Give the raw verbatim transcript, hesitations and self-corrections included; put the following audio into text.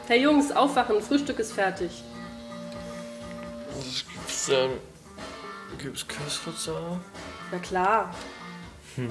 Hey Jungs, aufwachen, Frühstück ist fertig. Was gibt's denn? Gibt's Köstritzer? Na klar.